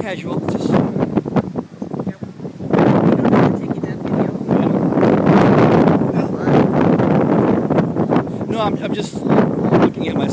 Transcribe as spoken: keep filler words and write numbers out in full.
casual. Just Yep. You don't have to take that video. no, I'm, I'm just looking at my